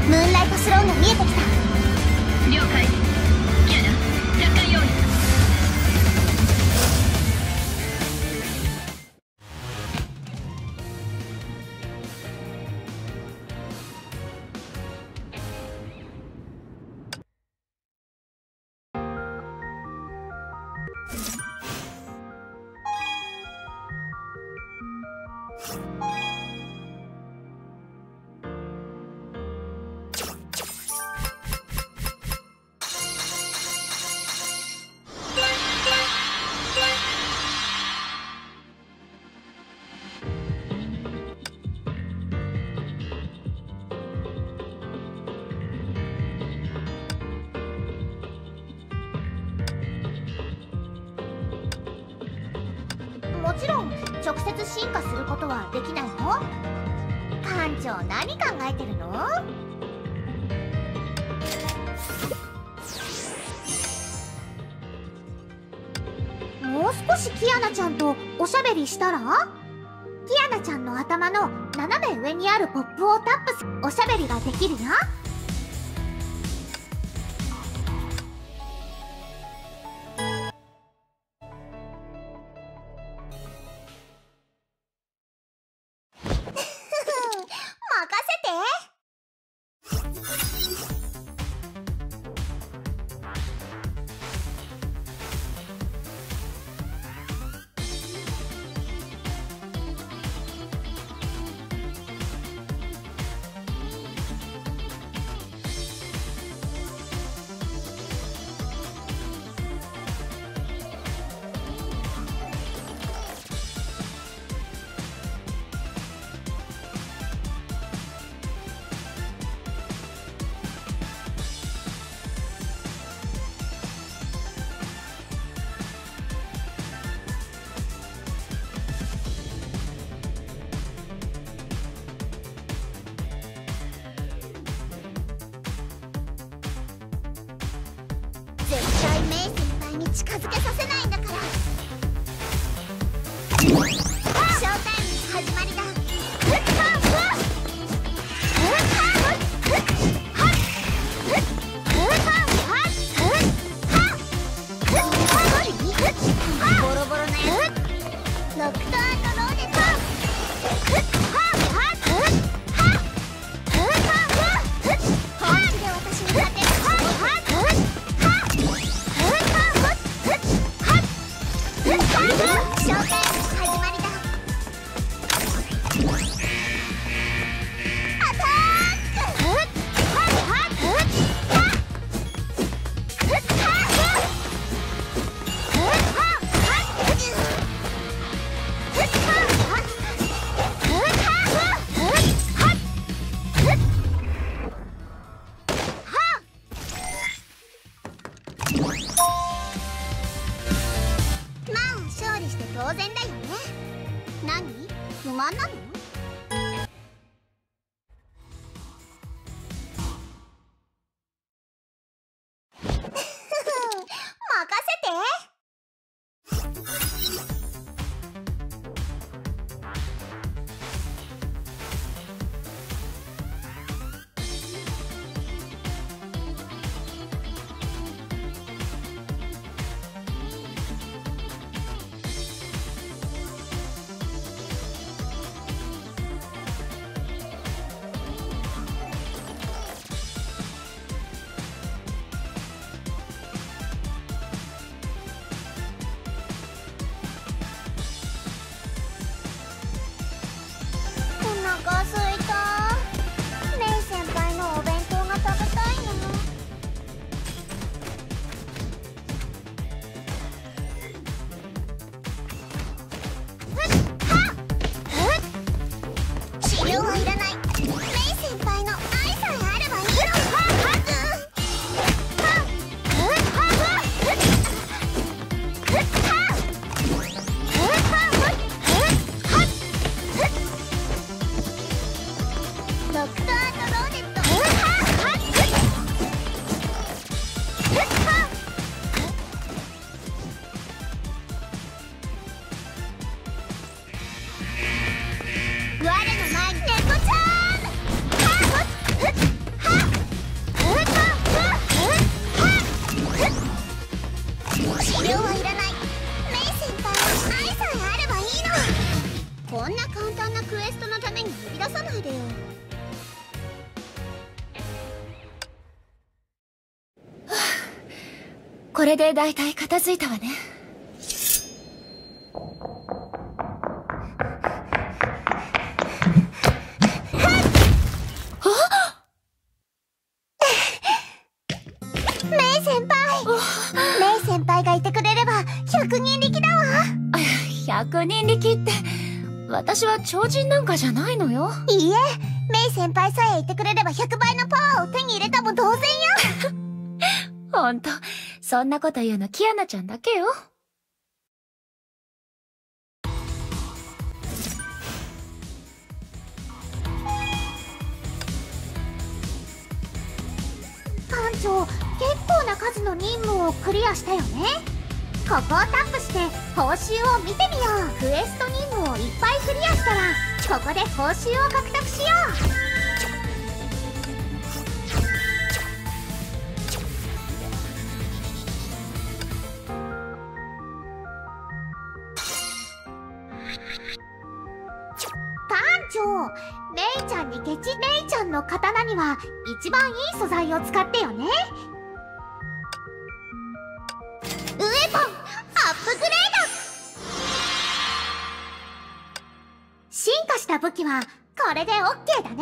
ムーンライトスローが見えてきた。 了解。キャナ、着艦用意。 もちろん直接進化することはできないの？艦長、何考えてるの？もう少しキアナちゃんとおしゃべりしたら？キアナちゃんの頭の斜め上にあるポップをタップすおしゃべりができるよ。任せて。絶対メイ先輩に近づけさせないんだから。ショータイムの始まりだ。ボロボロのやつ、ノクト&ローデット。本気で私に勝てる。ショータイムの始まりだ。アタック！まあ勝利して当然だよね。何？不満なの？任せて。 そんな簡単なクエストのために呼び出さないでよ。 これでだいたい片付いたわね。 メイ先輩、メイ先輩がいてくれれば100人力だわ。 100人力って、私は超人なんかじゃないのよ。 いいえ、メイ先輩さえいてくれれば100倍のパワーを手に入れたも同然よ。 ほんと、そんなこと言うのキアナちゃんだけよ。 館長、結構な数の任務をクリアしたよね。ここをタップして報酬を見てみよう。クエスト任務をいっぱいクリアしたらここで報酬を獲得しよう。メイちゃんにケチ。メイちゃんの刀には一番いい素材を使ってよね。ウェポンアップグレード。進化した武器はこれで OK だね。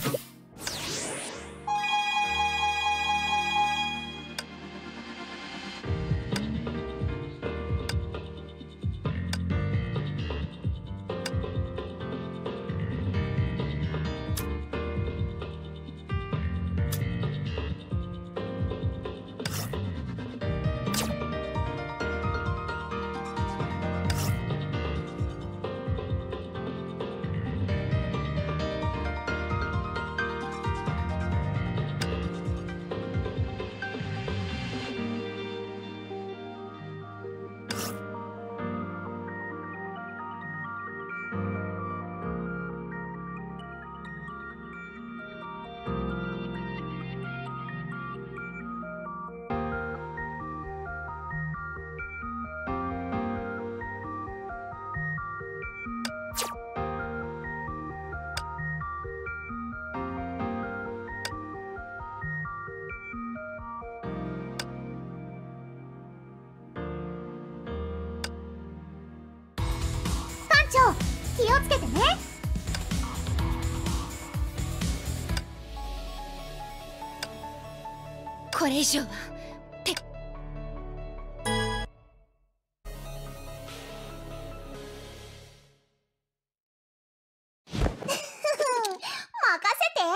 気をつけてね。 これ以上は任せて。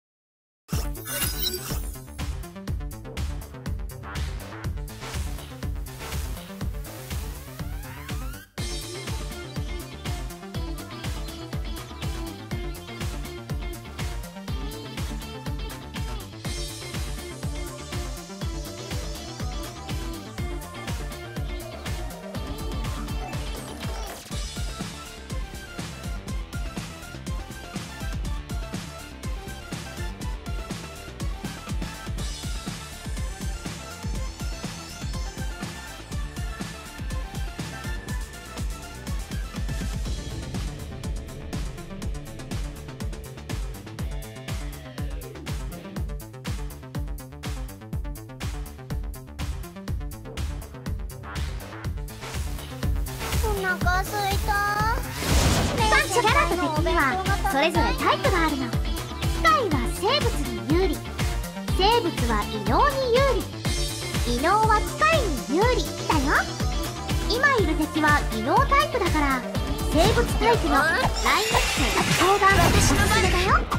お腹すいた。パンチ、キャラと敵にはそれぞれタイプがあるの。機械は生物に有利、生物は異能に有利、異能は機械に有利だよ。今いる敵は異能タイプだから生物タイプのラインナップの方がおすすめだよ。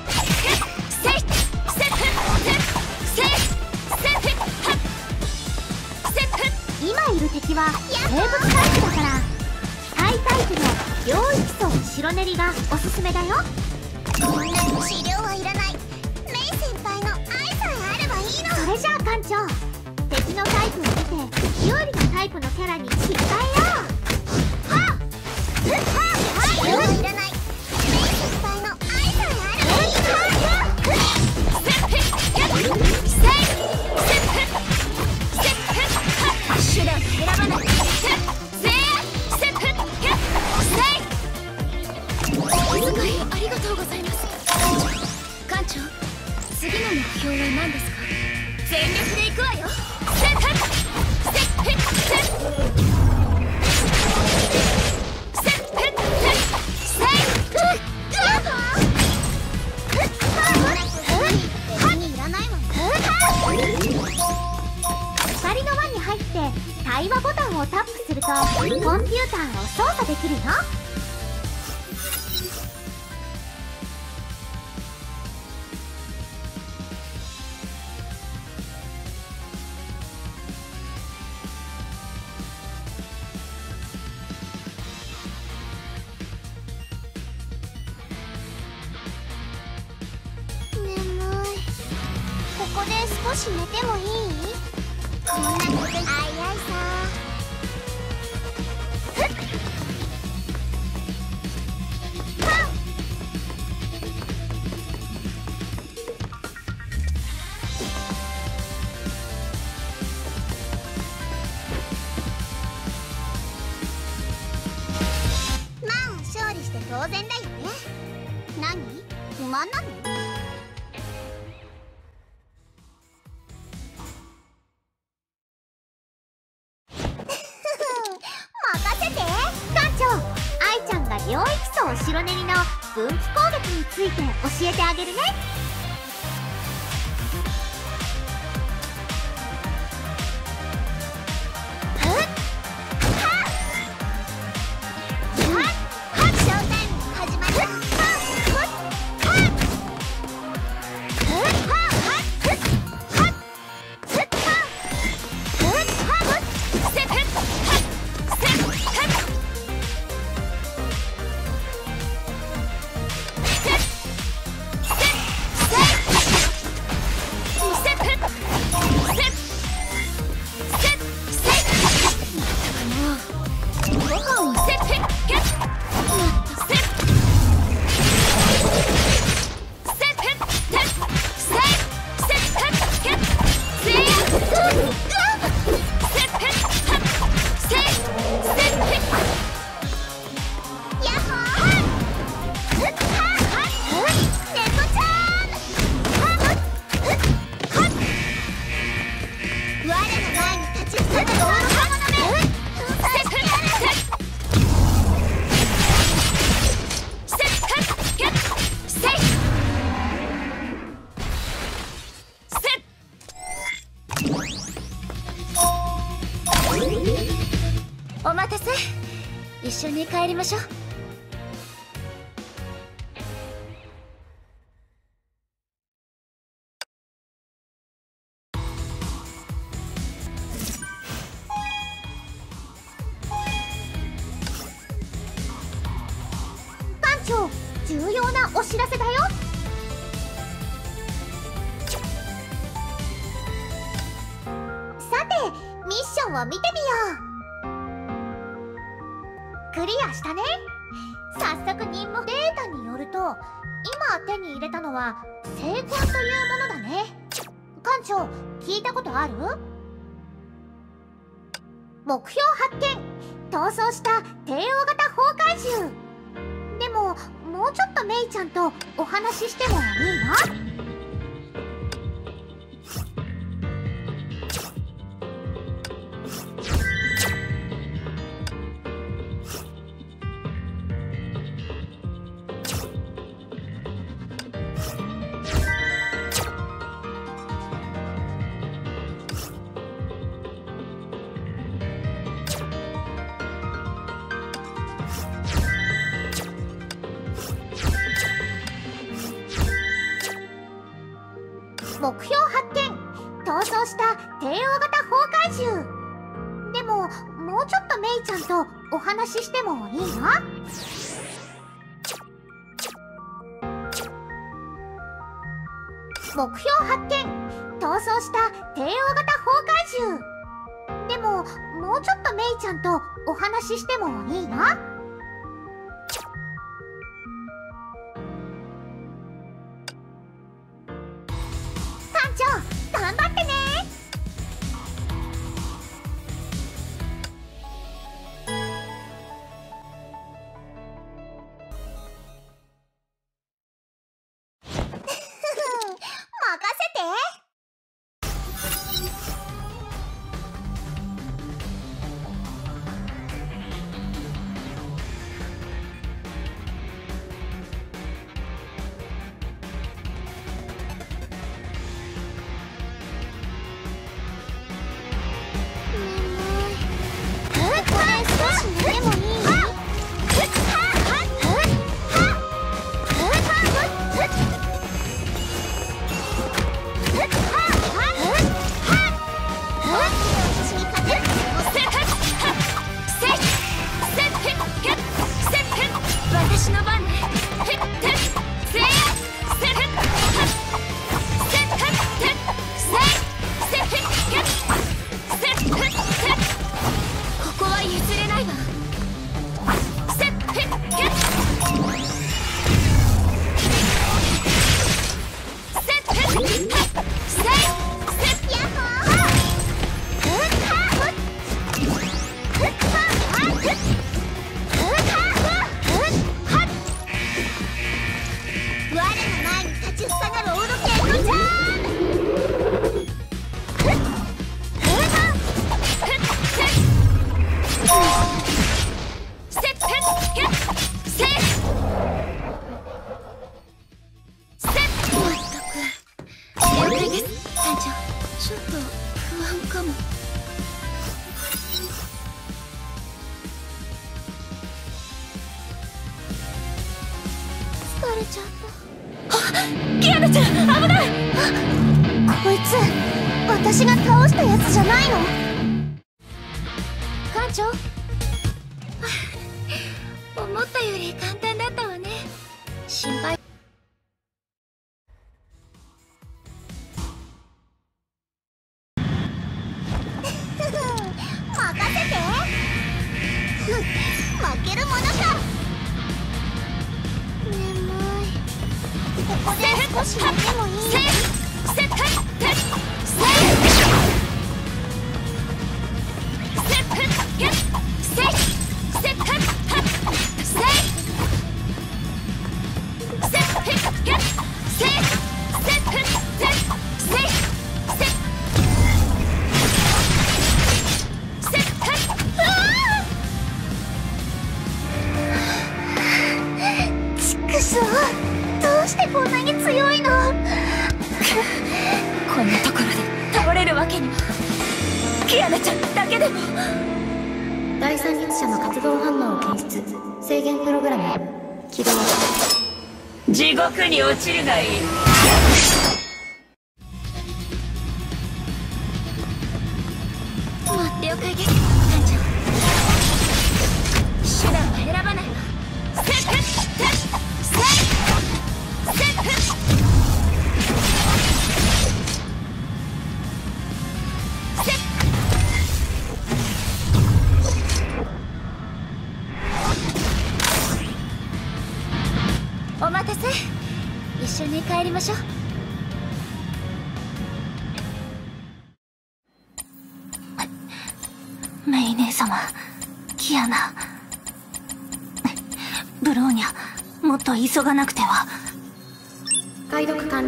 今いる敵は生物タイプだから機械タイプの領域層白練りがおすすめだよ。みんなの資料はいらない。メイ先輩の愛さえあればいいの。それじゃあ館長、敵のタイプを見て有利なタイプのキャラに切り替えよう。はっ資料はいらない。メイ先輩の愛さえあればいい手段選ばない。 がとうございます。艦長、次の目標は何ですか？全力で行くわよ。セッヘッセッヘッセッセッヘッセッ光の輪に入って対話ボタンをタップするとコンピューターを操作できるよ。ここで少し寝てもいい？こんなことあいあいさ。まあ勝利して当然だよね。何？不満なの？領域層白練りの分岐攻撃について教えてあげるね。 お待たせ。一緒に帰りましょう。 艦長、重要なお知らせだよ。さて、ミッションを見てみよう。クリアしたね。早速任務データによると、今手に入れたのは聖魂というものだね。艦長、聞いたことある？目標発見。逃走した帝王型崩壊獣。でももうちょっとメイちゃんとお話ししてもいいの？目標発見。逃走した帝王型崩壊獣。でももうちょっとメイちゃんとお話ししてもいいの？目標発見。逃走した帝王型崩壊獣。でももうちょっとメイちゃんとお話ししてもいいの？艦長、頑張ってね。 私の番ね。へっへっせやせっはっせっはっせっせっせっへっへっせっへっせっここは譲れないわ。せっへっへっせっへっへっせっせっやっほーふっはふっふっはふっふっ我の前に立ちふさがるオードケイトちゃん。ちょっと不安かも。疲れちゃった。あ、キアナちゃん危ない。こいつ私が倒したやつじゃないの？艦長思ったより簡単だったわね。心配。任せて。負けるものか。眠い。ここで少し寝てもいい？どうしてこんなに強いの？こんなところで倒れるわけには。キアナちゃんだけでも。 第三月車の活動反応を検出。制限プログラム起動。 地獄に落ちるがいい。 待っておかげです艦長。手段は選ばないわ。お待たせ。一緒に帰りましょう。メイ姉様、キアナ、ブローニャ、もっと急がなくては。 解読完了。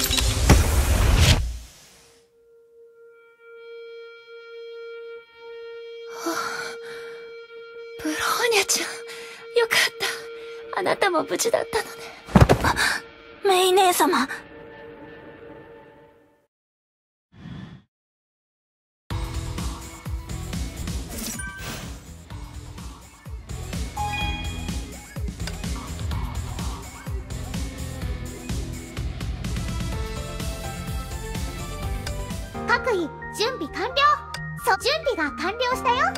ブローニャちゃん、よかった。あなたも無事だったのね。メイ姉様。 各位準備完了。準備が完了したよ。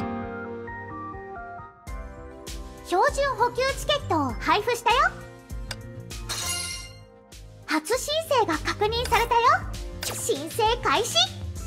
標準補給チケットを配布したよ。初申請が確認されたよ。申請開始。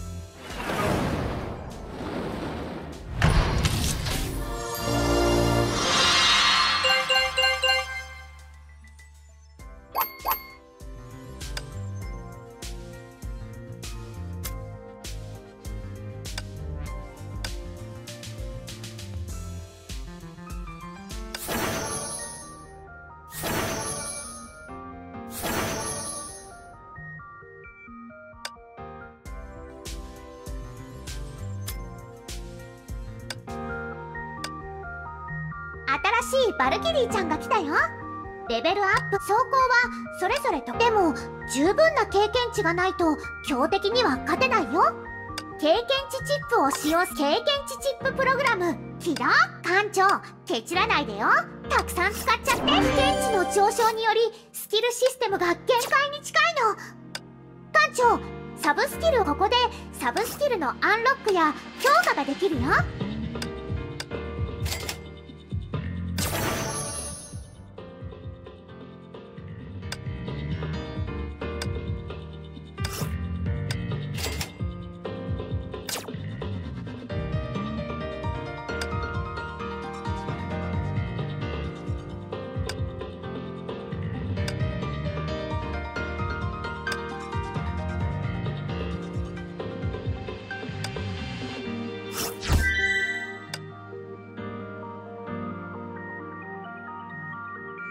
新しいバルキリーちゃんが来たよ。レベルアップ。走行はそれぞれと。でも十分な経験値がないと強敵には勝てないよ。経験値チップを使用す。経験値チッププログラム起動。艦長、ケチらないでよ。たくさん使っちゃって。経験値の上昇によりスキルシステムが限界に近いの。艦長、サブスキル。ここでサブスキルのアンロックや強化ができるよ。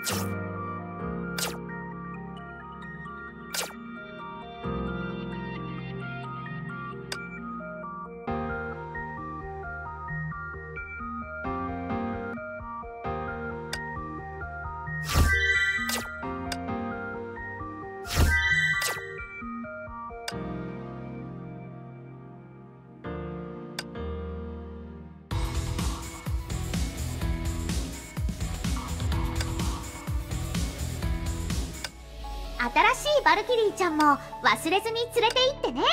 新しいバルキリーちゃんも忘れずに連れて行ってね。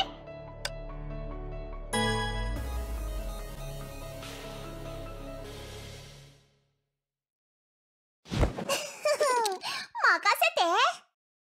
任せて。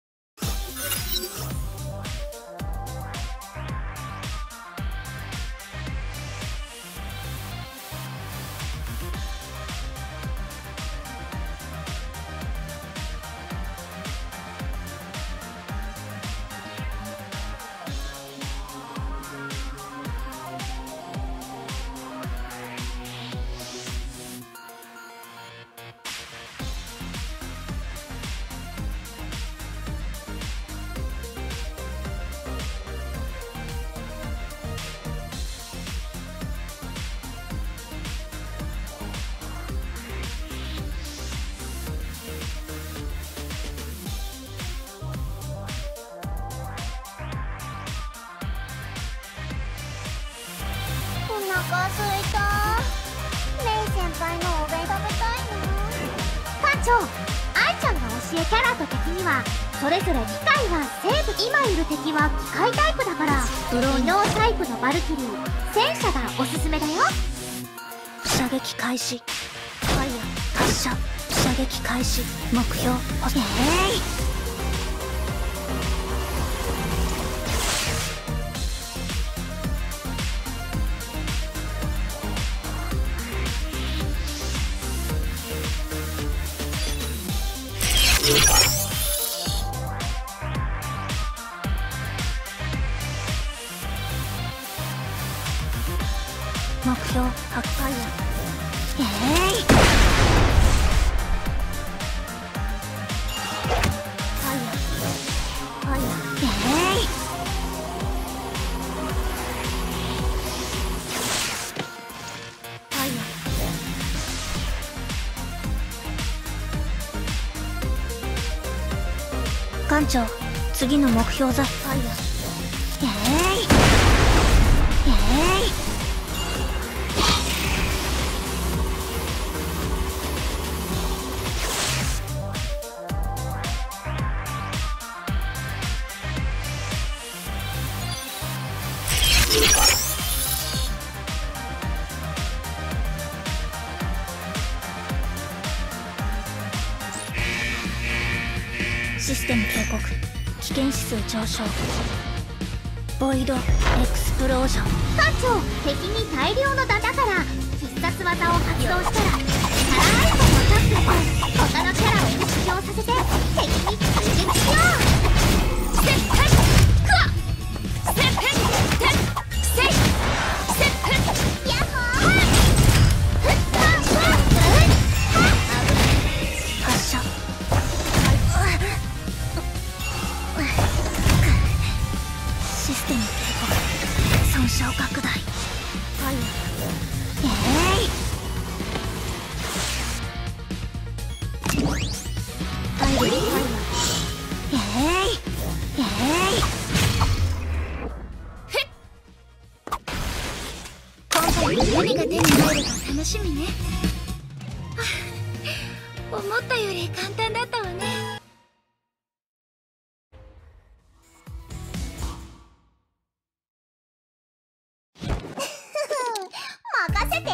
お腹すいた。レイ先輩のお弁食べたいな。館長、愛ちゃんが教えキャラと敵にはそれぞれ機械は生物。今いる敵は機械タイプだから異能タイプのバルキリー戦車がおすすめだよ。 射撃開始。ファイヤー発射。射撃開始。目標目標ハッファイヤー。ファイヤーファイヤー。ファイヤー。艦長、次の目標ザ・ファイヤー。システム警告。危険指数上昇。ボイドエクスプロージョン。 艦長、敵に大量のダだから必殺技を発動したらキャラアイコンをタップして他のキャラを出場させて敵に追撃しよう。 セッペックワセッペッテッセイセッペッヤッホー。 発射。システム警告。損傷拡大。ファイヤー。何が手に入るか楽しみね。思ったより簡単だったわね。 任せて。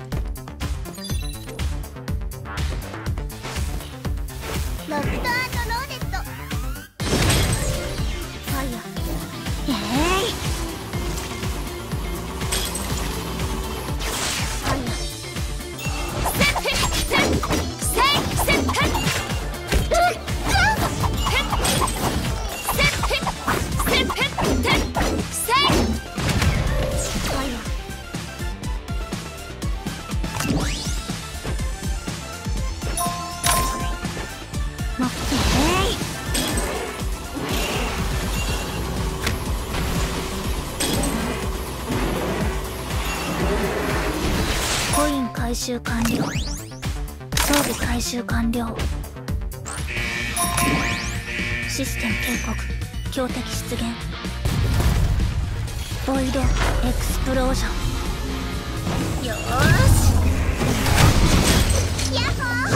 ロックトローデット。 ファイヤー。 収完了。装備回収完了。システム警告、強敵出現。ボイドエクスプロージョン。よーし、 ヤッホー。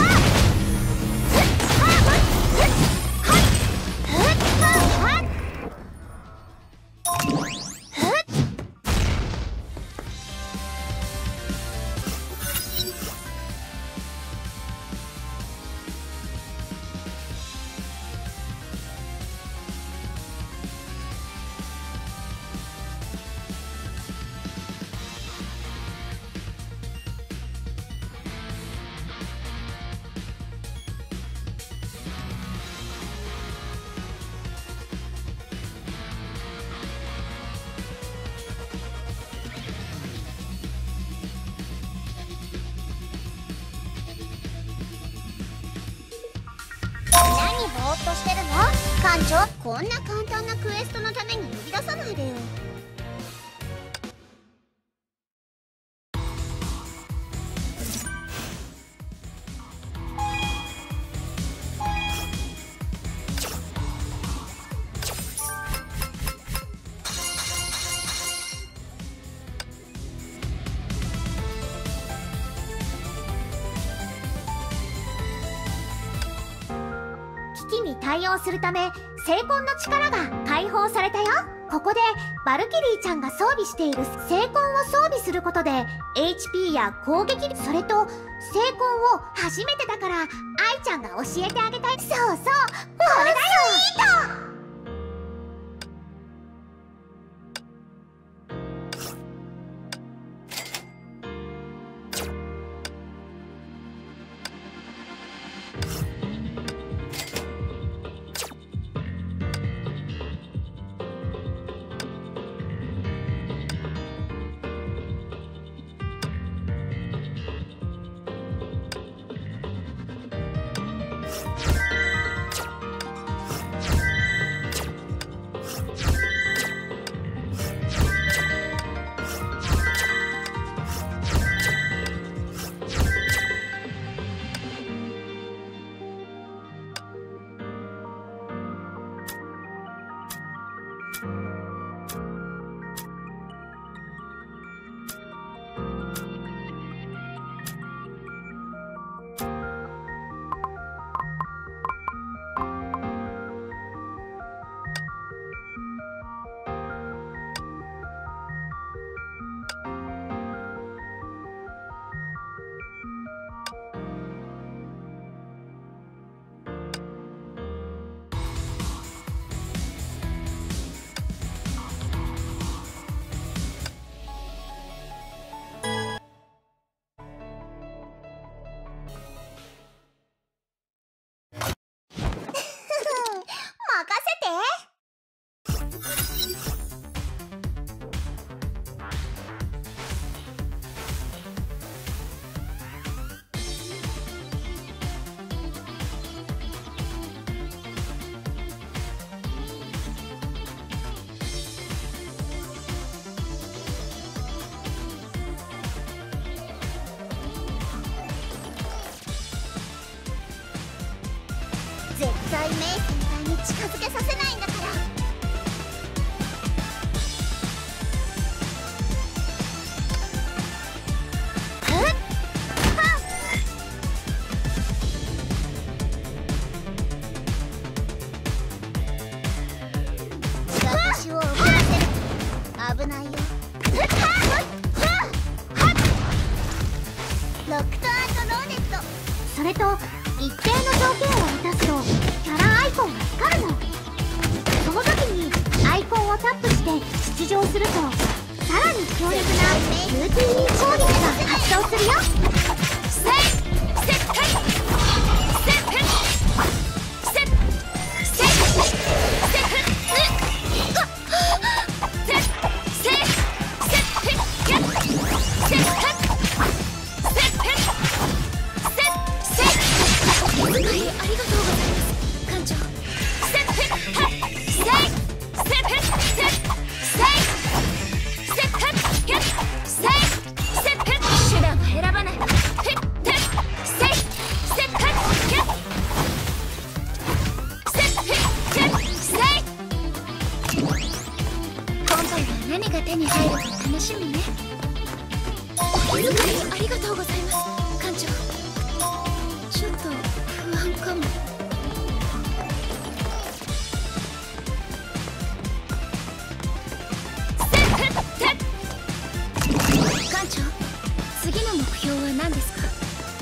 何ぼーっとしてるの艦長。こんな簡単なクエストのために呼び出さないでよ。危機に対応するため聖魂の力が解放されたよ。ここでバルキリーちゃんが装備している聖魂を装備することで HP や攻撃力、それと聖魂を初めてだから愛ちゃんが教えてあげたい。そうそう、これだよ。絶対メイ先輩に近づけさせないんだから。私を怒らせる。危ないよ。ロックト&ローネット。それと一定の条件を満たすとキャラアイコンが光るの。その時にアイコンをタップして出場するとさらに強力な UTE 攻撃が発動するよ。 手段は選ばない。 何が手に入るか楽しみね。お気遣いありがとうございます館長。ちょっと不安かも。館長、次の目標は何ですか？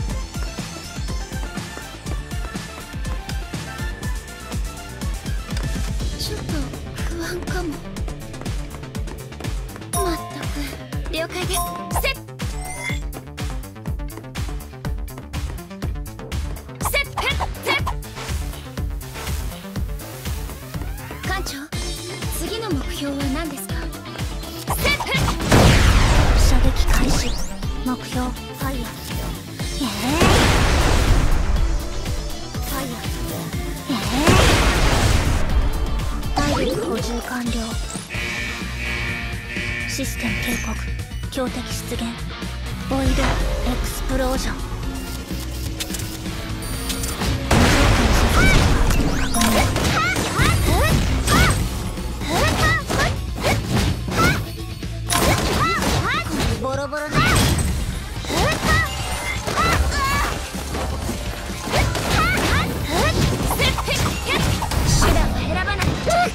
ちょっと不安かも。まったく了解です。館長、次の目標は何ですか？ 射撃開始。目標ファイヤー。ファイヤー。体力補充完了。システム警告。強敵出現。ボイドエクスプロージョン。確認。ボロボロな。手段は選ばない。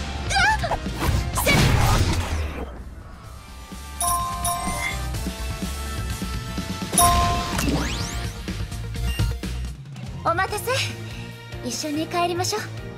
お待たせ。一緒に帰りましょう。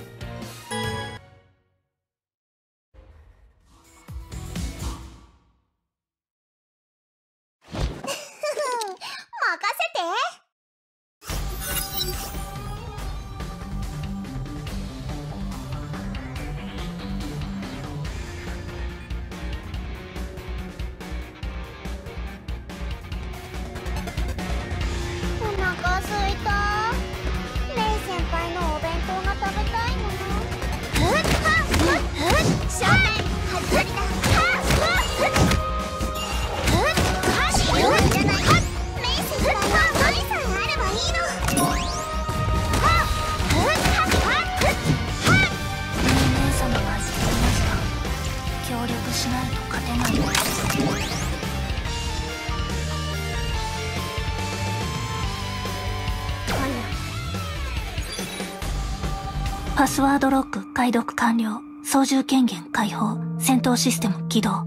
パスワードロック解読完了。操縦権限解放。戦闘システム起動。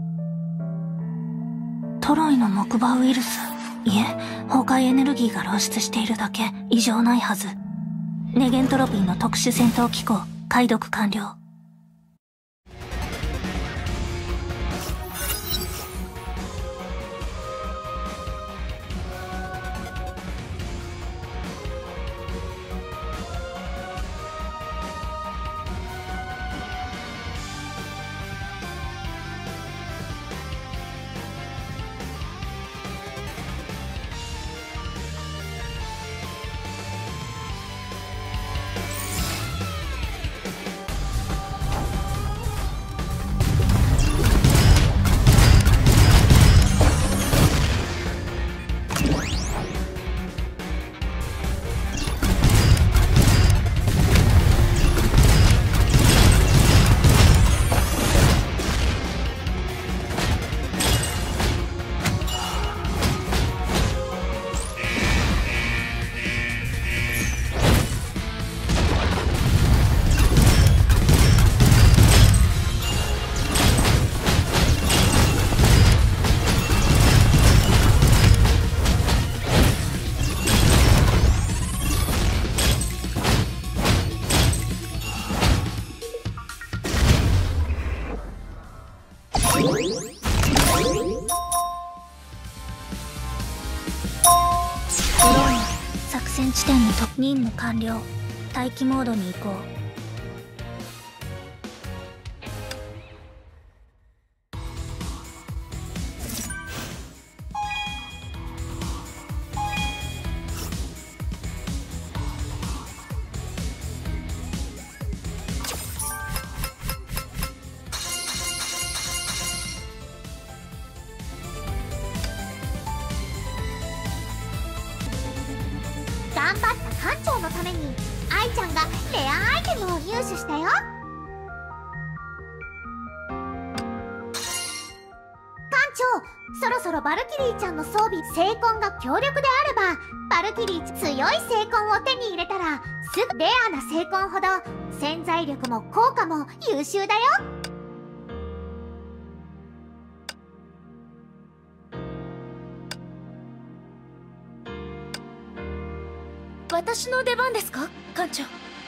トロイの木馬ウイルス。いえ、崩壊エネルギーが漏出しているだけ。異常ないはず。ネゲントロピーの特殊戦闘機構解読完了。地点に任務完了。待機モードに移行。頑張った館長のために愛ちゃんがレアアイテムを入手したよ。 そろそろバルキリーちゃんの装備聖魂が強力であれば、バルキリー強い聖魂を手に入れたらすぐレアな聖魂ほど潜在力も効果も優秀だよ。 私の出番ですか、艦長。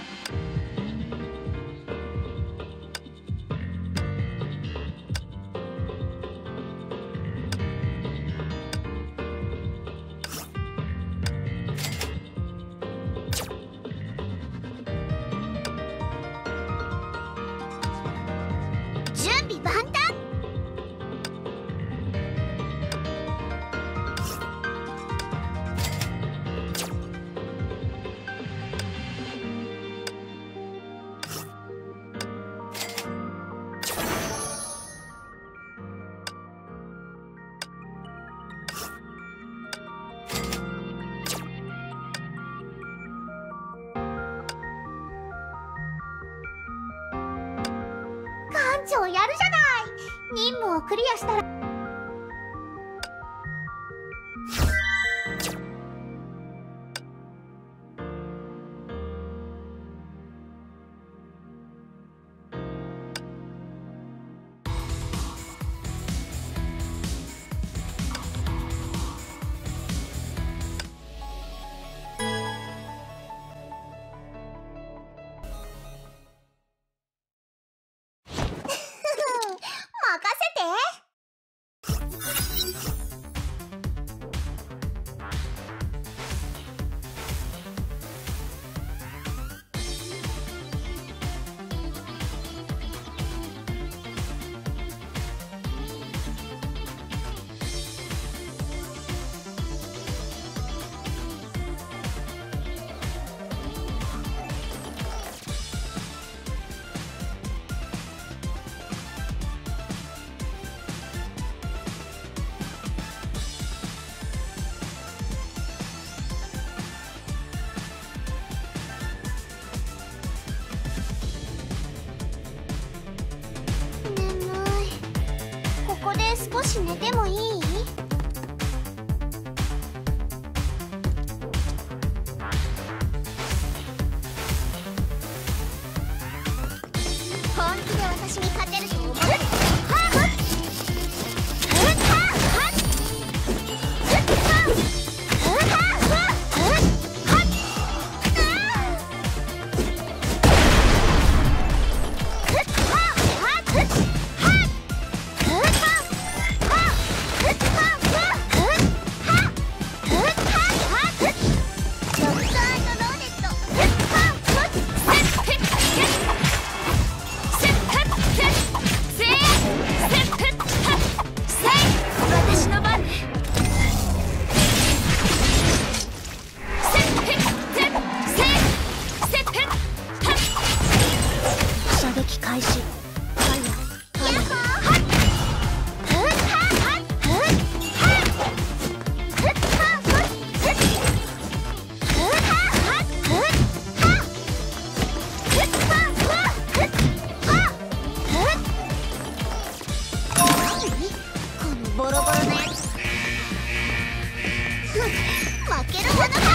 準備万端。艦長やるじゃない。任務をクリアしたら任せて。ここで少し寝てもいい？本気で私に勝てると思う？ボロボロのやつ負けるほどか。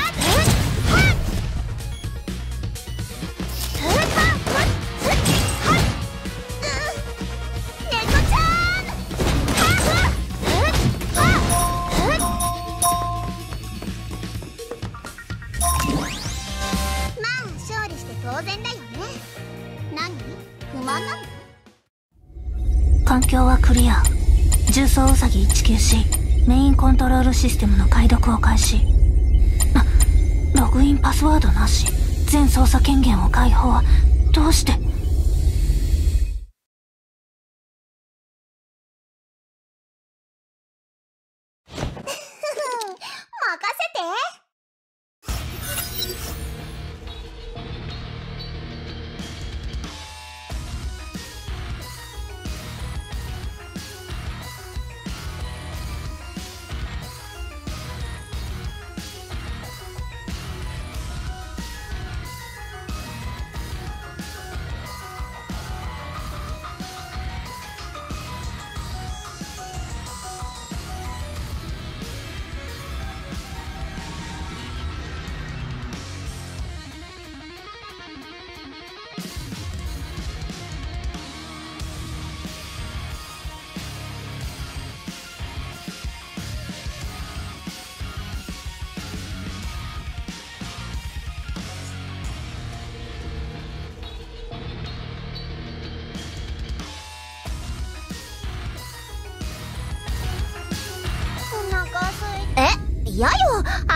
猫ちゃん。まあ勝利して当然だよね。何？不満なの？ 環境はクリア。重装ウサギ 194 メインコントロールシステムの解読を開始。ログインパスワードなし。全操作権限を解放。どうして？ 任せて。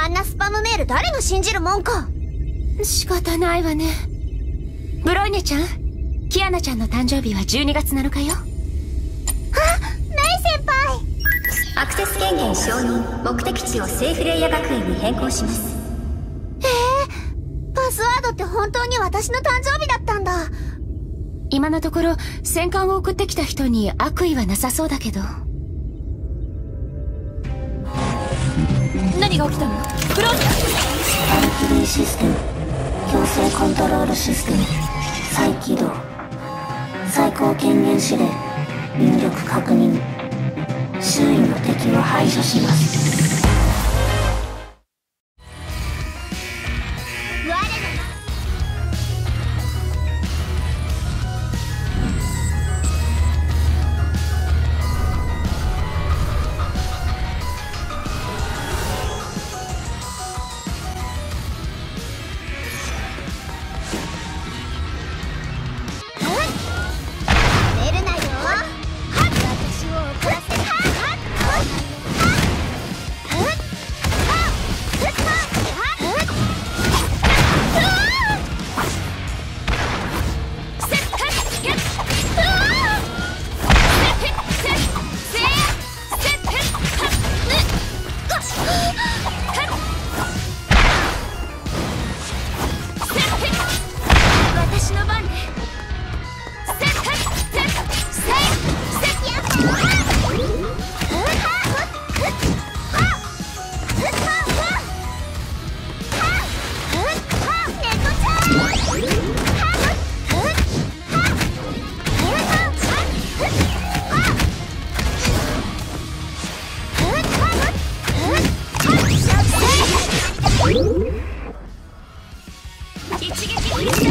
あんなスパムメール誰が信じるもんか。 仕方ないわね。ブローニャちゃん、キアナちゃんの誕生日は12月7日よ。 あ、メイ先輩。 アクセス権限承認。目的地をセーフレイヤ学園に変更します。 パスワードって本当に私の誕生日だったんだ。 今のところ戦艦を送ってきた人に悪意はなさそうだけど。何が起きたの？ブローニャ。 バルキリーシステム、強制コントロールシステム再起動。最高権限指令、入力確認。周囲の敵を排除します。 我らが寝るなよ。私を怒らせる。 私の番ね。一撃必殺。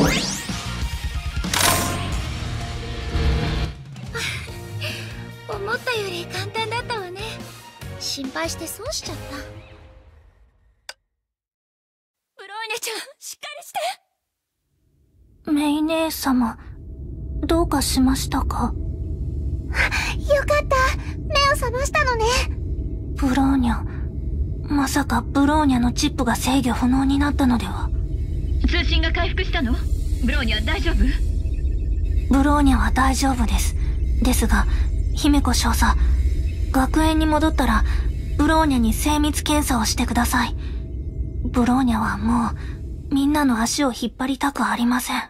思ったより簡単だったわね。心配して損しちゃった。ブローニャちゃん、しっかりして。 メイ姉様、どうかしましたか？ よかった。目を覚ましたのね。 ブローニャ、まさかブローニャのチップが制御不能になったのでは？ 通信が回復したの？ブローニャ大丈夫？ ブローニャは大丈夫です。ですが、姫子少佐、学園に戻ったら、ブローニャに精密検査をしてください。ブローニャはもう、みんなの足を引っ張りたくありません。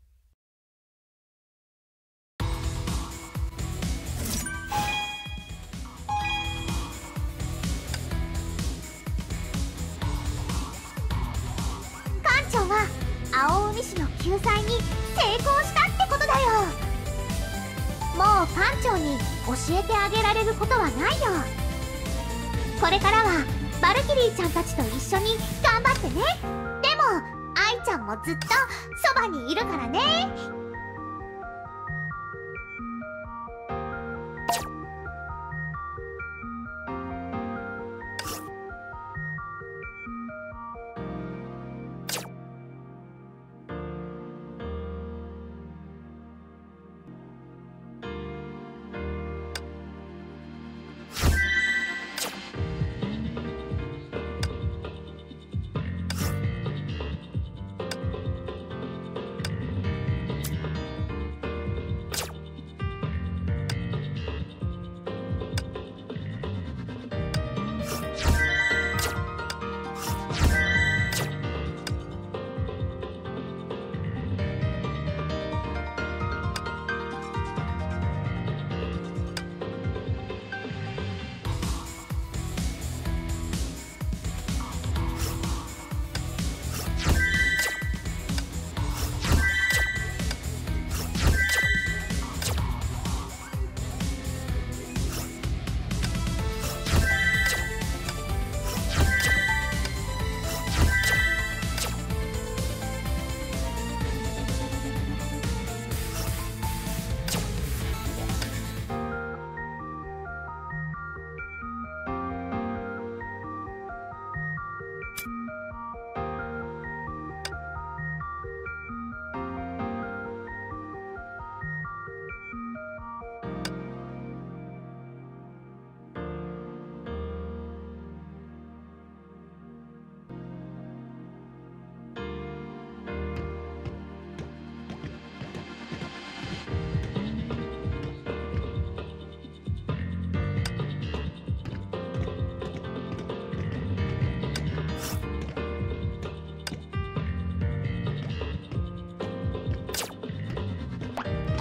艦長は青海市の救済に成功したってことだよ。もう艦長に教えてあげられることはないよ。これからはバルキリーちゃんたちと一緒に頑張ってね。でも愛ちゃんもずっとそばにいるからね。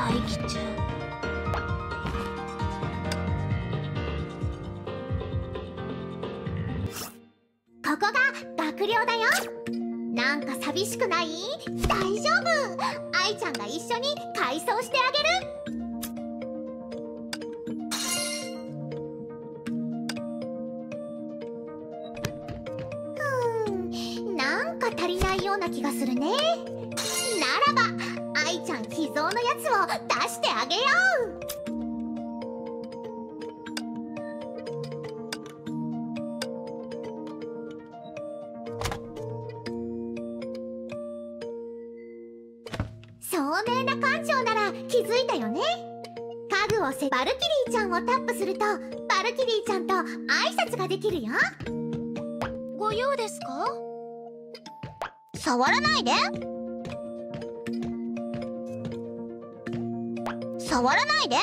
待機中。 ここが学寮だよ。なんか寂しくない？大丈夫、愛ちゃんが一緒に改装してあげる。なんか足りないような気がするね。ならば愛ちゃん秘蔵のやつを出してあげよう。聡明な館長なら気づいたよね。家具をバルキリーちゃんをタップするとバルキリーちゃんと挨拶ができるよ。 ご用ですか？ 触らないで。触らないで。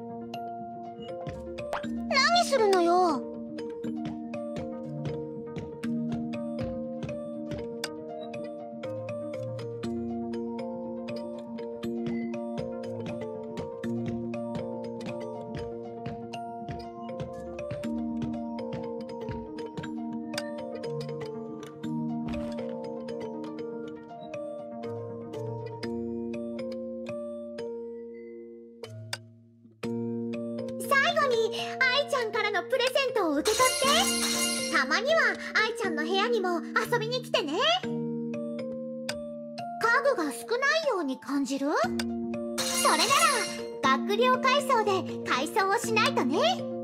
何するのよ。愛ちゃんからのプレゼントを受け取って。たまには愛ちゃんの部屋にも遊びに来てね。家具が少ないように感じる？それなら学寮改装で改装をしないとね。